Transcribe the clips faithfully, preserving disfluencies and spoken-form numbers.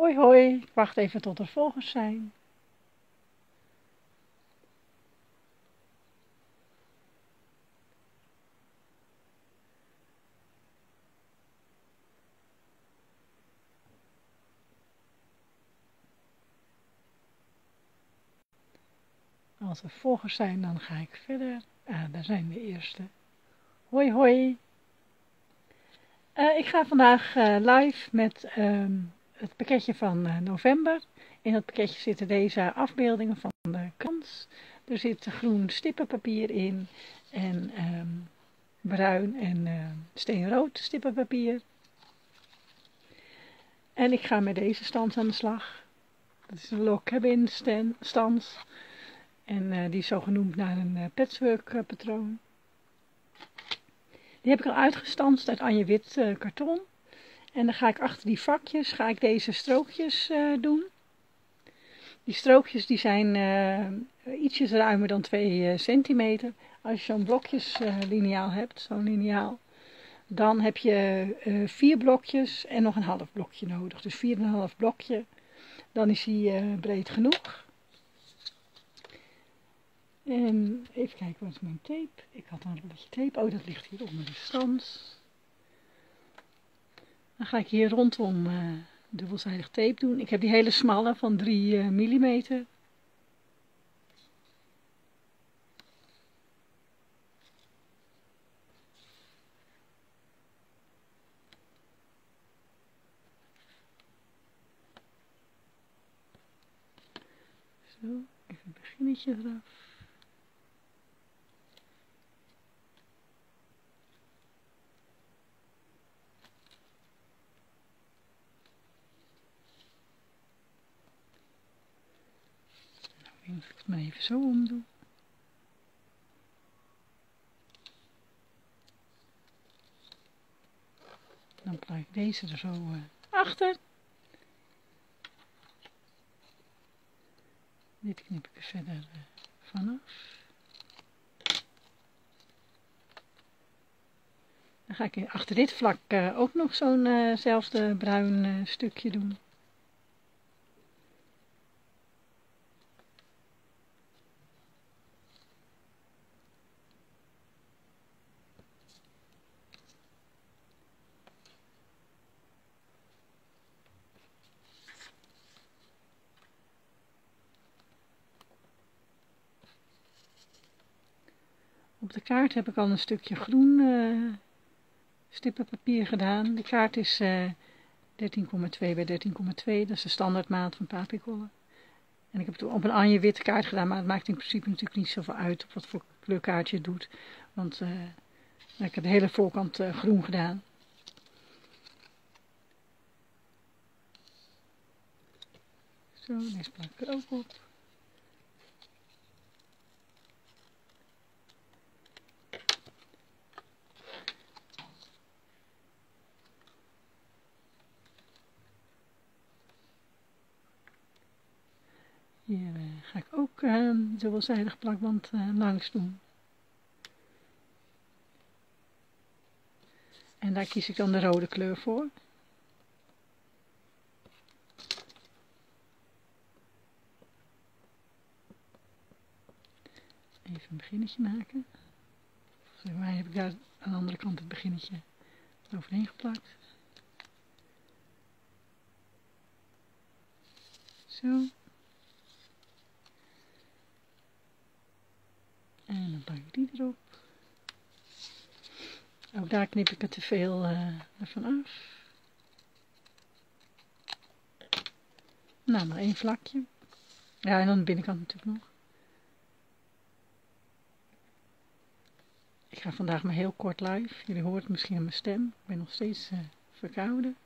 Hoi hoi, ik wacht even tot er volgers zijn. Als er volgers zijn, dan ga ik verder. Ah, daar zijn de eerste. Hoi hoi. Uh, ik ga vandaag uh, live met um, het pakketje van uh, november. In dat pakketje zitten deze afbeeldingen van de krans. Er zit groen stippenpapier in en um, bruin en uh, steenrood stippenpapier. En ik ga met deze stans aan de slag. Dat is een log cabin stans. En uh, die is zo genoemd naar een uh, patchwork uh, patroon. Die heb ik al uitgestanst uit Anje Wit uh, karton. En dan ga ik achter die vakjes ga ik deze strookjes uh, doen. Die strookjes die zijn uh, ietsjes ruimer dan twee uh, centimeter. Als je zo'n blokjes uh, liniaal hebt, zo'n liniaal, dan heb je uh, vier blokjes en nog een half blokje nodig. Dus vier en een half blokje, dan is hij uh, breed genoeg. En even kijken, wat is mijn tape? Ik had een rolletje tape. Oh, dat ligt hier onder de stans. Dan ga ik hier rondom uh, dubbelzijdig tape doen. Ik heb die hele smalle van drie millimeter. Zo, even een beginnetje eraf. Ik ga het maar even zo omdoen. Dan plak ik deze er zo uh, achter. Dit knip ik er verder uh, vanaf. Dan ga ik achter dit vlak uh, ook nog zo'nzelfde uh, bruin uh, stukje doen. Op de kaart heb ik al een stukje groen uh, stippenpapier gedaan. De kaart is uh, dertien komma twee bij dertien komma twee, dat is de standaardmaat van Papicolle. En ik heb het op een Anje witte kaart gedaan, maar het maakt in principe natuurlijk niet zoveel uit op wat voor kleurkaart je het doet. Want uh, ik heb de hele voorkant uh, groen gedaan. Zo, deze plak ik er ook op. Hier uh, ga ik ook uh, dubbelzijdig plakband uh, langs doen. En daar kies ik dan de rode kleur voor. Even een beginnetje maken. Volgens mij heb ik daar aan de andere kant het beginnetje overheen geplakt. Zo. En dan plak ik die erop. Ook daar knip ik er te veel uh, ervan af. Nou, maar één vlakje. Ja, en dan de binnenkant natuurlijk nog. Ik ga vandaag maar heel kort live. Jullie horen het misschien aan mijn stem. Ik ben nog steeds uh, verkouden.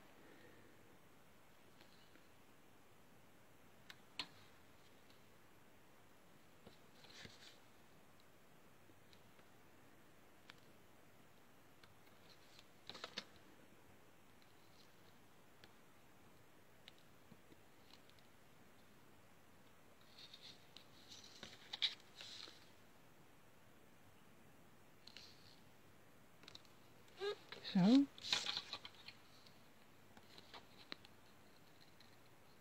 Zo.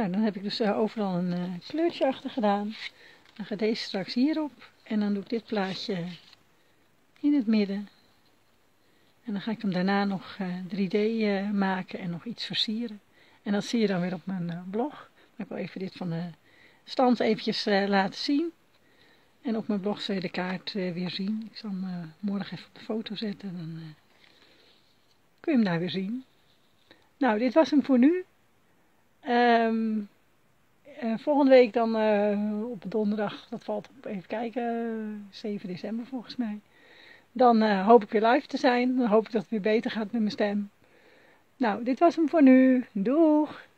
Nou, dan heb ik dus uh, overal een uh, kleurtje achter gedaan. Dan gaat deze straks hierop. En dan doe ik dit plaatje in het midden. En dan ga ik hem daarna nog uh, drie D uh, maken en nog iets versieren. En dat zie je dan weer op mijn uh, blog. Maar ik wil even dit van de stand eventjes uh, laten zien. En op mijn blog zul je de kaart uh, weer zien. Ik zal hem uh, morgen even op de foto zetten. Dan uh, kun je hem daar weer zien. Nou, dit was hem voor nu. Um, uh, volgende week dan uh, op donderdag, dat valt op, even kijken, zeven december volgens mij. Dan uh, hoop ik weer live te zijn. Dan hoop ik dat het weer beter gaat met mijn stem. Nou, dit was hem voor nu. Doeg!